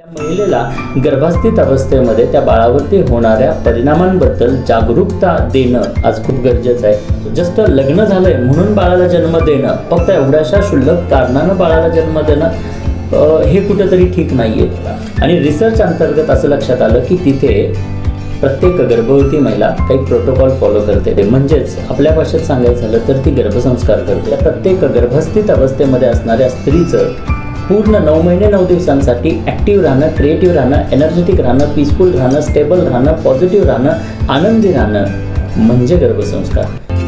महिलेला गर्भास्थित अवस्थेमध्ये त्या बाळावरती होणाऱ्या परिणामांबद्दल जागरूकता देणं आज खूप गरजेचं आहे. जस्ट लग्न झालंय म्हणून बाळाला जन्म देणं, फक्त एवढ्याशा क्षुल्लक कारणानं बाळाला जन्म देणं हे कुठेतरी ठीक नाहीये. आणि रिसर्च अंतर्गत असं लक्षात आलं की तिथे प्रत्येक गर्भवती महिला काही प्रोटोकॉल फॉलो करते. म्हणजेच आपल्या भाषेत सांगायचं झालं तर ती गर्भसंस्कार करते. प्रत्येक गर्भस्थित अवस्थेमध्ये असणाऱ्या स्त्रीचं पूर्ण 9 महिने 9 दिवसांसाठी ॲक्टिव्ह राहणं, क्रिएटिव्ह राहणं, एनर्जेटिक राहणं, पीसफुल राहणं, स्टेबल राहणं, पॉझिटिव्ह राहणं, आनंदी राहणं म्हणजे गर्भसंस्कार.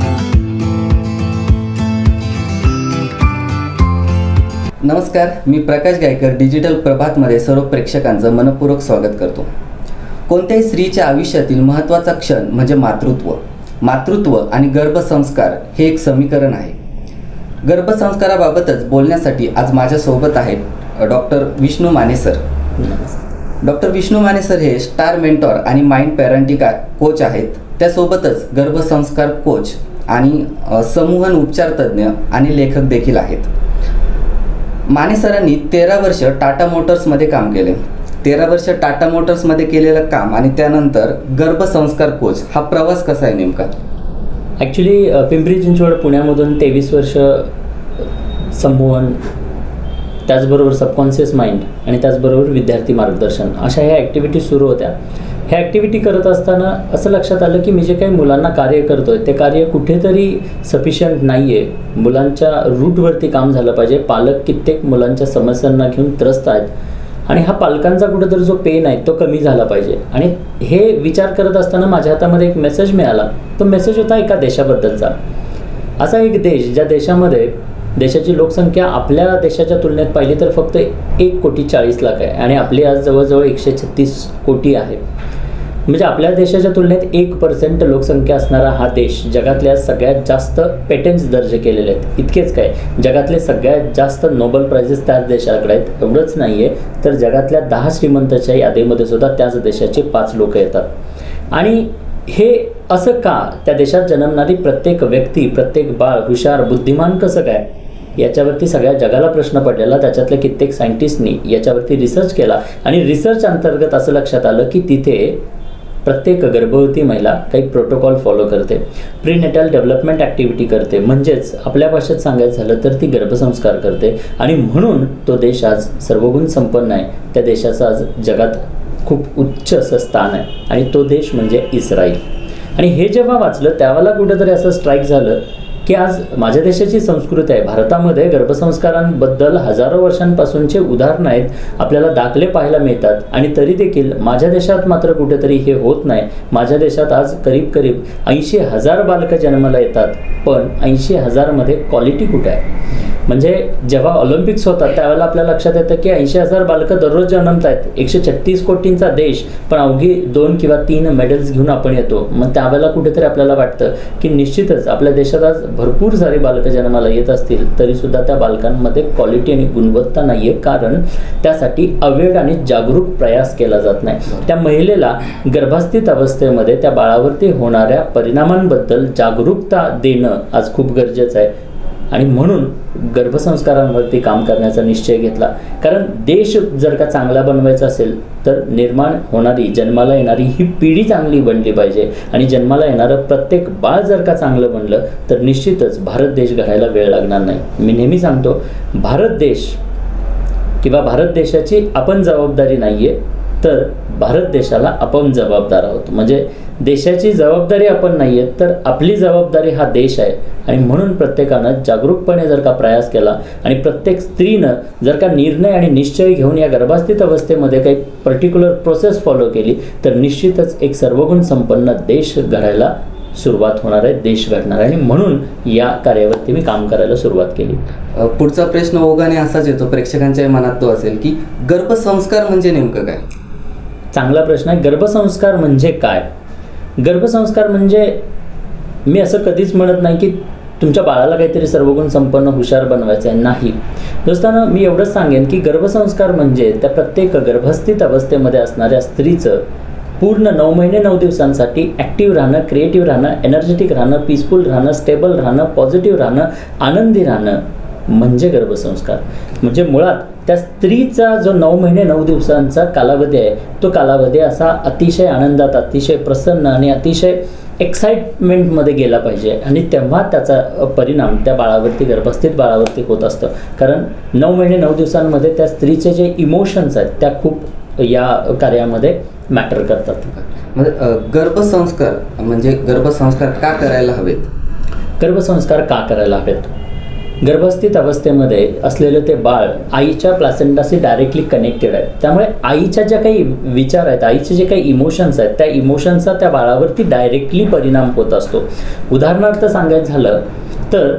नमस्कार, मी प्रकाश गायकर डिजिटल प्रभातमध्ये सर्व प्रेक्षकांचं मनपूर्वक स्वागत करतो. कोणत्याही स्त्रीच्या आयुष्यातील महत्त्वाचा क्षण म्हणजे मातृत्व आणि गर्भसंस्कार हे एक समीकरण आहे. गर्भसंस्काराबाबतच बोलण्यासाठी आज माझ्यासोबत आहेत doctor Vishnu Mane sir. Doctor Vishnu Mane sir हे स्टार मेंटॉर आणि माइंड पॅरेंटिंग कोच आहेत. त्यासोबतच गर्भसंस्कार कोच आणि संमोहन उपचार तज्ज्ञ आणि लेखक देखील आहेत. माने सरांनी 13 वर्ष टाटा मोटर्समध्ये काम केले. 13 वर्ष टाटा मोटर्समध्ये केलेलं काम आणि त्यानंतर गर्भसंस्कार कोच हा प्रवास कसा आहे नेमका? ॲक्च्युली पिंपरी चिंचवड पुण्यामधून 23 वर्ष संमोहन, त्याचबरोबर सबकॉन्शियस माइंड आणि त्याचबरोबर विद्यार्थी मार्गदर्शन अशा ह्या ॲक्टिव्हिटी सुरू होत्या. ह्या ॲक्टिव्हिटी करत असताना असं लक्षात आलं की मी जे काही मुलांना कार्य करतो आहे ते कार्य कुठेतरी सफिशियंट नाही आहे. मुलांच्या रूटवरती काम झालं पाहिजे. पालक कित्येक मुलांच्या समस्यांना घेऊन त्रस्त आहेत आणि हा पालकांचा कुठेतरी जो पेन आहे तो कमी झाला पाहिजे. आणि हे विचार करत असताना माझ्या हातामध्ये एक मेसेज मिळाला. तो मेसेज होता एका देशाबद्दलचा. असा एक देश ज्या देशामध्ये देशाची लोकसंख्या आपल्या देशाच्या तुलनेत पाहिली तर फक्त 1,40,00,000 आहे आणि आपली आज जवळजवळ 136 कोटी आहे. म्हणजे आपल्या देशाच्या तुलनेत 1% लोकसंख्या असणारा हा देश जगातल्या सगळ्यात जास्त पेटंट्स दर्ज केलेले आहेत. इतकेच काय, जगातले सगळ्यात जास्त नोबेल प्राइजेस त्याच देशाकडे आहेत. एवढंच नाही आहे तर जगातल्या 10 श्रीमंताच्या यादीमध्ये सुद्धा त्याच देशाचे 5 लोक येतात. आणि हे असं का? त्या देशात जन्मणारी प्रत्येक व्यक्ती, प्रत्येक बाळ हुशार, बुद्धिमान कसं काय, याच्यावरती सगळ्या जगाला प्रश्न पडलेला. त्याच्यातल्या कित्येक सायंटिस्टनी याच्यावरती रिसर्च केला आणि रिसर्च अंतर्गत असं लक्षात आलं की तिथे प्रत्येक गर्भवती महिला काही प्रोटोकॉल फॉलो करते, प्रीनेटल डेव्हलपमेंट ॲक्टिव्हिटी करते. म्हणजेच आपल्या भाषेत सांगायचं झालं तर ती गर्भसंस्कार करते. आणि म्हणून तो देश आज सर्वगुण संपन्न आहे. त्या देशाचं आज जगात खूप उच्च असं स्थान आहे आणि तो देश म्हणजे इस्राईल. आणि हे जेव्हा वाचलं त्यावेळेला कुठेतरी असं स्ट्राईक झालं की आज माझ्या देशाची संस्कृती आहे. भारतामध्ये गर्भसंस्कारांबद्दल हजारो वर्षांपासूनचे उदाहरणं आहेत, आपल्याला दाखले पाहायला मिळतात. आणि तरी देखील माझ्या देशात मात्र कुठेतरी हे होत नाही. माझ्या देशात आज करीब 80,000 बालकं जन्माला येतात, पण 80,000मध्ये क्वालिटी कुठे आहे? म्हणजे जेव्हा ऑलिम्पिक्स होतात त्यावेळेला आपल्या लक्षात येतं की 80,000 बालकं दररोज जन्मत आहेत. 136 कोटींचा देश, पण अवघी 2 किंवा 3 मेडल्स घेऊन आपण येतो. मग त्यावेळेला कुठेतरी आपल्याला वाटतं की निश्चितच आपल्या देशात आज भरपूर सारी बालकं जन्माला येत असतील तरीसुद्धा त्या बालकांमध्ये क्वालिटी आणि गुणवत्ता नाही आहे, कारण त्यासाठी अवेळ आणि जागरूक प्रयास केला जात नाही. त्या महिलेला गर्भास्थित अवस्थेमध्ये त्या बाळावरती होणाऱ्या परिणामांबद्दल जागरूकता देणं आज खूप गरजेचं आहे. आणि म्हणून गर्भसंस्कारांवरती काम करण्याचा निश्चय घेतला. कारण देश जर का चांगला बनवायचा असेल तर निर्माण होणारी, जन्माला येणारी ही पिढी चांगली बनली पाहिजे. आणि जन्माला येणारं प्रत्येक बाळ जर का चांगलं बनलं तर निश्चितच भारत देश घडायला वेळ लागणार नाही. मी नेहमी सांगतो, भारत देश किंवा भारत देशाची आपण जबाबदारी नाही आहे, तर भारत देशाला आपण जबाबदार आहोत. म्हणजे देशाची जबाबदारी आपण नाही आहे तर आपली जबाबदारी हा देश आहे. आणि म्हणून प्रत्येकानं जागरूकपणे जर का प्रयास केला आणि प्रत्येक स्त्रीनं जर का निर्णय आणि निश्चय घेऊन या गर्भास्थित अवस्थेमध्ये काही पर्टिक्युलर प्रोसेस फॉलो केली तर निश्चितच एक सर्वगुण संपन्न देश घडायला सुरुवात होणार आहे, देश घडणार आहे. आणि म्हणून या कार्यावरती मी काम करायला सुरुवात केली. पुढचा प्रश्न ओघाने असाच येतो, प्रेक्षकांच्या मनात तो असेल की गर्भसंस्कार म्हणजे नेमकं काय? चांगला प्रश्न आहे. गर्भसंस्कार म्हणजे काय? गर्भसंस्कार म्हणजे मी असं कधीच म्हणत नाही की तुमच्या बाळाला काहीतरी सर्वगुण संपन्न हुशार बनवायचं आहे. नाही दोस्तांनो, मी एवढंच सांगेन की गर्भसंस्कार म्हणजे त्या प्रत्येक गर्भस्थित अवस्थेमध्ये असणाऱ्या स्त्रीचं पूर्ण 9 महिने 9 दिवसांसाठी ॲक्टिव्ह राहणं, क्रिएटिव्ह राहणं, एनर्जेटिक राहणं, पीसफुल राहणं, स्टेबल राहणं, पॉझिटिव्ह राहणं, आनंदी राहणं म्हणजे गर्भसंस्कार. म्हणजे मुळात त्या स्त्रीचा जो 9 महिने 9 दिवसांचा कालावधी आहे, तो कालावधी असा अतिशय आनंदात, अतिशय प्रसन्न आणि अतिशय एक्साइटमेंटमध्ये गेला पाहिजे, आणि तेव्हा त्याचा परिणाम त्या बाळावरती, गर्भस्थित बाळावरती होत असतं. कारण 9 महिने 9 दिवसांमध्ये त्या स्त्रीचे जे इमोशन्स आहेत त्या खूप या कार्यामध्ये मॅटर करतात. म्हणजे गर्भसंस्कार का करायला हवेत? गर्भसंस्कार का करायला हवेत? गर्भस्थित अवस्थेमध्ये असलेलं ते बाळ आईच्या प्लॅसेंटाशी डायरेक्टली कनेक्टेड आहे. त्यामुळे आईच्या ज्या काही विचार आहेत, आईचे जे काही इमोशन्स आहेत, त्या इमोशन्सचा त्या बाळावरती डायरेक्टली परिणाम होत असतो. उदाहरणार्थ सांगायचं झालं तर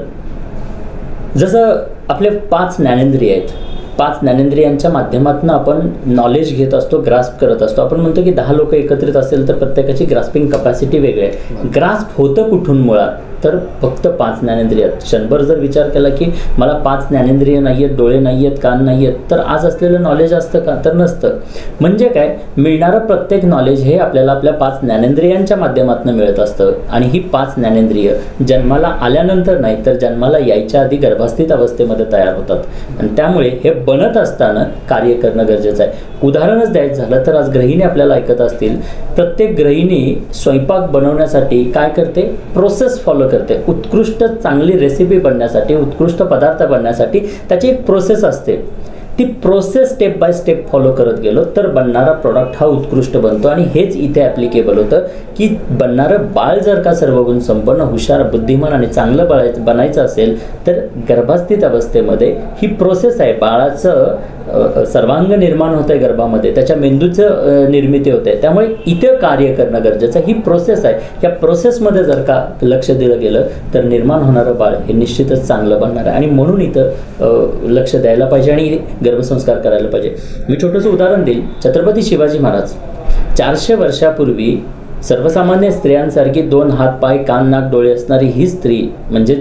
जसं आपले 5 ज्ञानेंद्रिय आहेत, 5 ज्ञानेंद्रियांच्या माध्यमातून आपण नॉलेज घेत असतो, ग्रास्प करत असतो. आपण म्हणतो की 10 लोक एकत्रित असेल तर प्रत्येकाची ग्रास्पिंग कपॅसिटी वेगळी आहे. ग्रास्प होतं कुठून मुळात? तर फक्त 5 ज्ञानेंद्रिय. क्षणभर जर विचार केला की मला 5 ज्ञानेंद्रिय नाही आहेत, डोळे नाही आहेत, कान नाही आहेत, तर आज असलेलं नॉलेज असतं का? तर नसतं. म्हणजे काय, मिळणारं प्रत्येक नॉलेज हे आपल्याला आपल्या 5 ज्ञानेंद्रियांच्या माध्यमातून मिळत असतं. आणि ही 5 ज्ञानेंद्रिय जन्माला आल्यानंतर नाही तर जन्माला यायच्या आधी गर्भस्थित अवस्थेमध्ये तयार होतात. आणि त्यामुळे हे बनत असताना कार्य करणं गरजेचं आहे. उदाहरणच द्यायचं झालं तर आज गृहिणी आपल्याला ऐकत असतील, प्रत्येक गृहिणी स्वयंपाक बनवण्यासाठी काय करते? प्रोसेस फॉलो करते. उत्कृष्ट चांगली रेसिपी बनण्यासाठी, उत्कृष्ट पदार्थ बनण्यासाठी त्याची एक प्रोसेस असते. ती process step by step follow करत गेलो तर बनणारा प्रॉडक्ट हा उत्कृष्ट बनतो. आणि हेच इथे ॲप्लिकेबल होतं की बनणारं बाळ जर का सर्वगुण संपन्न, हुशार, बुद्धिमान आणि चांगलं बनायचं असेल तर गर्भस्थित अवस्थेमध्ये ही प्रोसेस आहे. बाळाचं सर्वांग निर्माण होतं आहे गर्भामध्ये, त्याच्या मेंदूचं निर्मिती होते. त्यामुळे इथे कार्य करणं गरजेचं आहे. ही प्रोसेस आहे. या प्रोसेसमध्ये जर का लक्ष दिलं गेलं तर निर्माण होणारं बाळ हे निश्चितच चांगलं बनणार आहे. आणि म्हणून इथं लक्ष द्यायला पाहिजे आणि गर्भसंस्कार करायला पाहिजे. मी छोटंसं उदाहरण देईल. छत्रपती शिवाजी महाराज 400 वर्षापूर्वी सर्वसामान्य स्त्रियांसारखी 2 हात, पाय, कान, नाक, डोळे असणारी ही स्त्री म्हणजे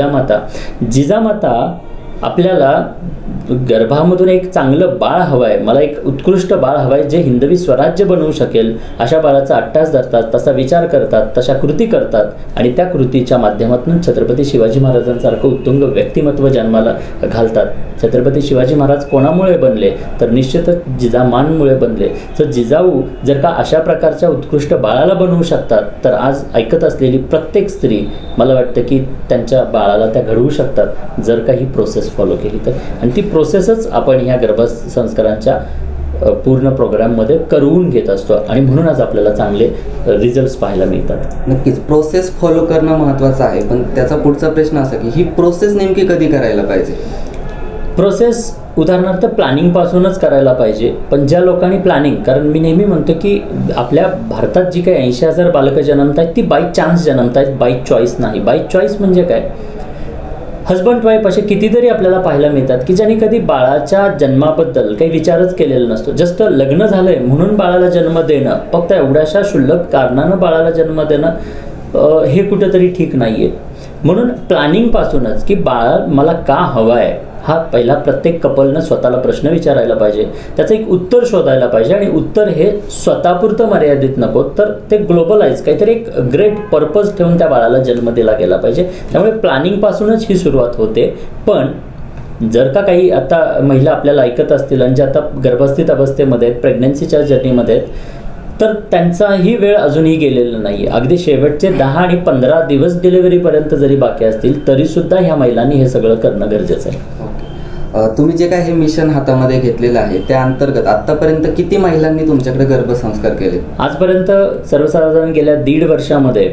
जिजामाता आपल्याला गर्भामधून एक चांगलं बाळ हवं आहे, मला एक उत्कृष्ट बाळ हवं आहे जे हिंदवी स्वराज्य बनवू शकेल, अशा बाळाचा अट्टास धरतात, तसा विचार करतात, तशा कृती करतात. आणि त्या कृतीच्या माध्यमातून छत्रपती शिवाजी महाराजांसारखं उत्तुंग व्यक्तिमत्व जन्माला घालतात. छत्रपती शिवाजी महाराज कोणामुळे बनले? तर निश्चितच जिजामांमुळे बनले. तर जिजाऊ जर का अशा प्रकारच्या उत्कृष्ट बाळाला बनवू शकतात तर आज ऐकत असलेली प्रत्येक स्त्री मला वाटतं की त्यांच्या बाळाला त्या घडवू शकतात जर का ही प्रोसेस फॉलो केली तर. आणि ती प्रोसेसच आपण ह्या गर्भसंस्कारांच्या पूर्ण प्रोग्राममध्ये करून घेत असतो आणि म्हणूनच आपल्याला चांगले रिझल्ट्स पाहायला मिळतात. नक्कीच प्रोसेस फॉलो करणं महत्त्वाचं आहे, पण त्याचा पुढचा प्रश्न असा की ही प्रोसेस नेमकी कधी करायला पाहिजे? प्रोसेस उदाहरणार्थ प्लॅनिंगपासूनच करायला पाहिजे. पण ज्या लोकांनी प्लॅनिंग, कारण मी नेहमी म्हणतो की आपल्या भारतात जी काही 80,000 बालकं जन्मत आहेत ती बाय चान्स जन्मत आहेत, बाय चॉईस नाही. बाय चॉईस म्हणजे काय? हजबंड वाईफ असे कितीतरी आपल्याला पाहायला मिळतात की ज्यांनी कधी बाळाच्या जन्माबद्दल काही विचारच केलेला नसतो. जस्ट लग्न झालंय म्हणून बाळाला जन्म देणं, फक्त एवढ्याशा क्षुल्लक कारणानं बाळाला जन्म देणं हे कुठेतरी ठीक नाही आहे. म्हणून प्लॅनिंगपासूनच की बाळ मला का हवं आहे हा पहिला प्रत्येक कपलनं स्वतःला प्रश्न विचारायला पाहिजे, त्याचं एक उत्तर शोधायला पाहिजे. आणि उत्तर हे स्वतःपुरतं मर्यादित नको तर ते ग्लोबलाइज काहीतरी एक ग्रेट पर्पज ठेवून त्या बाळाला जन्म दिला गेला पाहिजे. त्यामुळे प्लॅनिंगपासूनच ही सुरुवात होते. पण जर का काही आता महिला आपल्याला ऐकत असतील आणि ज्या आता गर्भस्थित अवस्थेमध्ये आहेत, प्रेग्नन्सीच्या जर्नीमध्ये आहेत, तर त्यांचाही वेळ अजूनही गेलेला नाही. अगदी शेवटचे 10 आणि 15 दिवस डिलिव्हरीपर्यंत जरी बाकी असतील तरीसुद्धा ह्या महिलांनी हे सगळं करणं गरजेचं आहे. तुम्ही जे काय हे मिशन हातामध्ये घेतलेलं आहे त्या अंतर्गत आतापर्यंत किती महिलांनी तुमच्याकडे गर्भसंस्कार केले? आजपर्यंत सर्वसाधारण गेल्या 1.5 वर्षामध्ये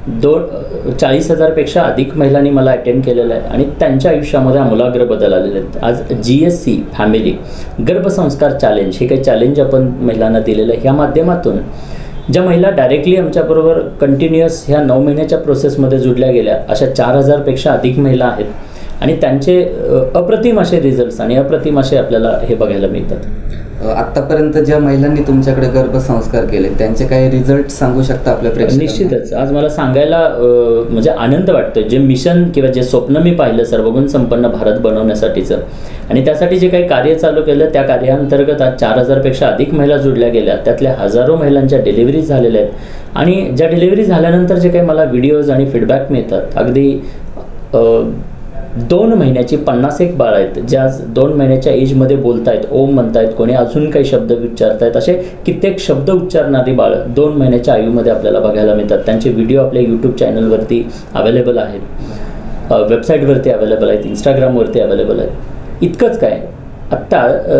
40,000पेक्षा अधिक महिलांनी मला अटेंड केलेलं आहे आणि त्यांच्या आयुष्यामध्ये आमूलाग्र बदल आलेले आहेत. आज GSC फॅमिली गर्भसंस्कार चॅलेंज हे काही चॅलेंज आपण महिलांना दिलेलं आहे. ह्या माध्यमातून ज्या महिला डायरेक्टली आमच्याबरोबर कंटिन्युअस ह्या 9 महिन्याच्या प्रोसेसमध्ये जुडल्या गेल्या अशा 4,000पेक्षा अधिक महिला आहेत आणि त्यांचे अप्रतिम असे रिझल्ट्स आणि अप्रतिम असे आपल्याला हे बघायला मिळतात. आत्तापर्यंत ज्या महिलांनी तुमच्याकडे गर्भसंस्कार केले त्यांचे काही रिझल्ट सांगू शकता आपल्या प्रेक्षकांना? निश्चितच आज मला सांगायला म्हणजे आनंद वाटतोय. जे मिशन किंवा जे स्वप्न मी पाहिलं सर्वगुण संपन्न भारत बनवण्यासाठीचं आणि त्यासाठी जे काही कार्य चालू केलं त्या कार्याअंतर्गत आज 4,000पेक्षा अधिक महिला जुडल्या गेल्या. त्यातल्या हजारो महिलांच्या डिलिव्हरी झालेल्या आहेत आणि ज्या डिलिव्हरी झाल्यानंतर जे काही मला व्हिडिओज आणि फीडबॅक मिळतात अगदी 2 महिन्याची 51 बाळ आहेत, जे आज 2 महिन्याच्या एजमध्ये बोलतायत, ओम म्हणतायत, कोणी अजून काही शब्द उच्चारतायत. असे कित्येक शब्द उच्चारणारी बाळं 2 महिन्याच्या आयुमध्ये आपल्याला बघायला मिळतात. त्यांचे व्हिडिओ आपल्या यूट्यूब चॅनलवरती अवेलेबल आहेत, वेबसाईटवरती अवेलेबल आहेत, इंस्टाग्रामवरती अवेलेबल आहेत. इतकंच काय, आत्ता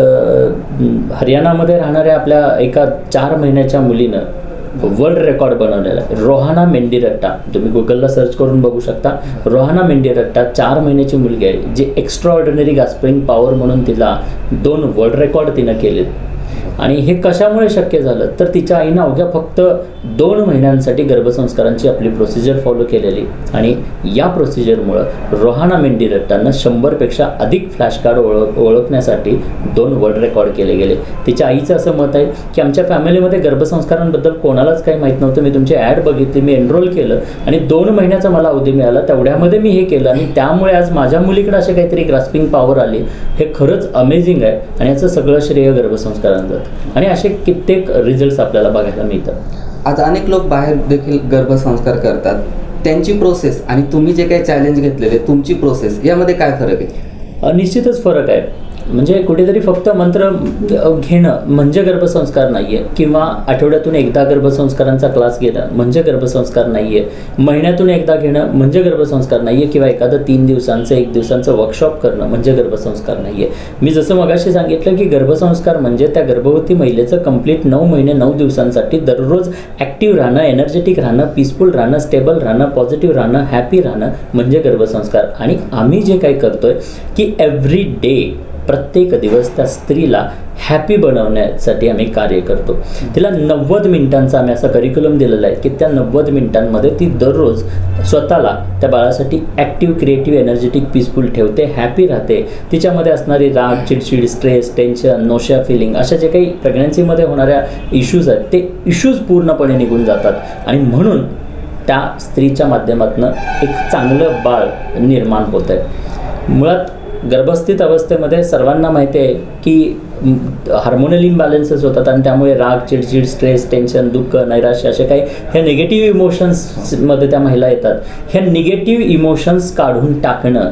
हरियाणामध्ये राहणाऱ्या आपल्या एका 4 महिन्याच्या मुलीनं वर्ल्ड रेकॉर्ड बनवलेला आहे. रोहाना मेंडिरट्टा, तुम्ही गुगलला सर्च करून बघू शकता. रोहाना मेंडिरट्टा 4 महिन्याची मुलगी आहे, जी एक्स्ट्रा ऑर्डिनरी गास्पिंग पॉवर म्हणून तिला 2 वर्ल्ड रेकॉर्ड तिनं केलेत. आणि हे कशामुळे शक्य झालं तर तिच्या आईनं अवघ्या फक्त 2 महिन्यांसाठी गर्भसंस्कारांची आपली प्रोसिजर फॉलो केलेली. आणि या प्रोसिजरमुळं रोहाना मेंडिरट्टानं 100पेक्षा अधिक फ्लॅश कार्ड ओळखण्यासाठी 2 वर्ल्ड रेकॉर्ड केले गेले. तिच्या आईचं असं मत आहे की आमच्या फॅमिलीमध्ये गर्भसंस्कारांबद्दल कोणालाच काही माहीत नव्हतं. मी तुमची ॲड बघितली, मी एनरोल केलं आणि 2 महिन्याचा मला अवधी मिळाला, तेवढ्यामध्ये मी हे केलं आणि त्यामुळे आज माझ्या मुलीकडे असे काहीतरी ग्रास्पिंग पॉवर आली. हे खरंच अमेझिंग आहे आणि याचं सगळं श्रेय गर्भसंस्कारांचं. आणि असे कित्येक रिझल्ट्स आपल्याला बघायला मिळतात. आज अनेक लोक बाहेर देखील गर्भसंस्कार करतात. त्यांची प्रोसेस आणि तुम्ही जे काही चॅलेंज घेतलेले तुमची प्रोसेस, यामध्ये काय फरक आहे? निश्चितच फरक आहे. म्हणजे कुठेतरी फक्त मंत्र घेणं म्हणजे गर्भसंस्कार नाही आहे, किंवा आठवड्यातून एकदा गर्भसंस्कारांचा क्लास घेणं म्हणजे गर्भसंस्कार नाही आहे, महिन्यातून एकदा घेणं म्हणजे गर्भसंस्कार नाही आहे, किंवा एखादं 3 दिवसांचं 1 दिवसांचं वर्कशॉप करणं म्हणजे गर्भसंस्कार नाही आहे. मी जसं मगाशी सांगितलं की गर्भसंस्कार म्हणजे त्या गर्भवती महिलेचं कंप्लीट 9 महिने 9 दिवसांसाठी दररोज ॲक्टिव्ह राहणं, एनर्जेटिक राहणं, पीसफुल राहणं, स्टेबल राहणं, पॉझिटिव्ह राहणं, हॅपी राहणं म्हणजे गर्भसंस्कार. आणि आम्ही जे काही करतोय की एव्हरी डे, प्रत्येक दिवस त्या स्त्रीला हॅपी बनवण्यासाठी आम्ही कार्य करतो. तिला 90 मिनिटांचा आम्ही असा करिक्युलम दिलेला आहे की त्या 90 मिनिटांमध्ये ती दररोज स्वतःला त्या बाळासाठी ॲक्टिव्ह, क्रिएटिव्ह, एनर्जेटिक, पीसफुल ठेवते, हॅपी राहते. तिच्यामध्ये असणारी राग, चिडचिड, स्ट्रेस, टेन्शन, नोशा फिलिंग, अशा जे काही प्रेग्नन्सीमध्ये होणाऱ्या इश्यूज आहेत ते इश्यूज पूर्णपणे निघून जातात. आणि म्हणून त्या स्त्रीच्या माध्यमातून एक चांगलं बाळ निर्माण होत आहे. मुळात गर्भस्थित अवस्थेमध्ये सर्वांना माहिती आहे की हार्मोनल इम्बॅलन्सेस होतात आणि त्यामुळे राग, चिडचिड, स्ट्रेस, टेन्शन, दुःख, नैराश्य असे काही ह्या निगेटिव्ह इमोशन्समध्ये त्या महिला येतात. ह्या निगेटिव्ह इमोशन्स काढून टाकणं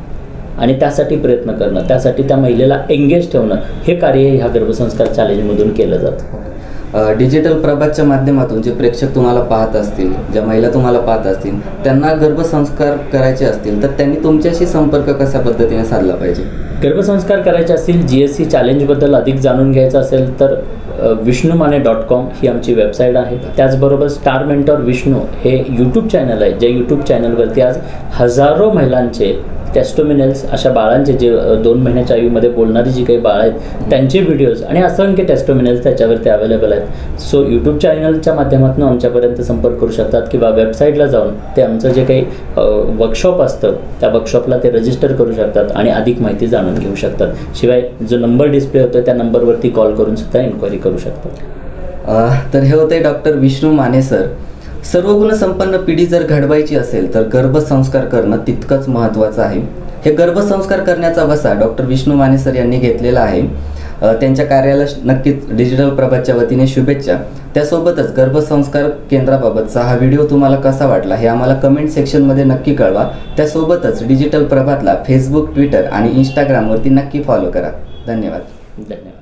आणि त्यासाठी प्रयत्न करणं, त्यासाठी त्या महिलेला एंगेज ठेवणं, हे कार्य ह्या गर्भसंस्कार चॅलेंजमधून केलं जातं. डिजिटल प्रभातच्या माध्यमातून जे प्रेक्षक तुम्हाला पाहत असतील, ज्या महिला तुम्हाला पाहत असतील, त्यांना गर्भसंस्कार करायचे असतील तर त्यांनी तुमच्याशी संपर्क कशा पद्धतीने साधला पाहिजे? गर्भसंस्कार करायचे असतील, GSC चॅलेंजबद्दल अधिक जाणून घ्यायचं असेल तर vishnumane.com ही आमची वेबसाईट आहे. त्याचबरोबर स्टार मेंटॉर विष्णू हे यूट्यूब चॅनल आहे, ज्या यूट्यूब चॅनलवरती आज हजारो महिलांचे टेस्टोमिनल्स, अशा बाळांचे जे 2 महिन्याच्या आयुमध्ये बोलणारी जी काही बाळं आहेत त्यांचे व्हिडिओज आणि असंख्य टेस्टोमिनल्स त्याच्यावरती अवेलेबल आहेत. सो यूट्यूब चॅनलच्या माध्यमातून आमच्यापर्यंत संपर्क करू शकतात किंवा वेबसाईटला जाऊन ते आमचं जे काही वर्कशॉप असतं त्या वर्कशॉपला ते रजिस्टर करू शकतात आणि अधिक माहिती जाणून घेऊ शकतात. शिवाय जो नंबर डिस्प्ले होतो त्या नंबरवरती कॉल करून सुद्धा इन्क्वायरी करू शकतात. तर हे होते डॉक्टर विष्णू माने सर. सर्वगुणसंपन्न पिढी जर घडवायची असेल तर गर्भसंस्कार करणं तितकंच महत्त्वाचं आहे. हे गर्भसंस्कार करण्याचा वसा डॉक्टर विष्णू माने सर यांनी घेतलेला आहे. त्यांच्या कार्याला नक्कीच डिजिटल प्रभातच्या वतीने शुभेच्छा. त्यासोबतच गर्भसंस्कार केंद्राबाबतचा हा व्हिडिओ तुम्हाला कसा वाटला हे आम्हाला कमेंट सेक्शनमध्ये नक्की कळवा. त्यासोबतच डिजिटल प्रभातला फेसबुक, ट्विटर आणि इंस्टाग्रामवरती नक्की फॉलो करा. धन्यवाद.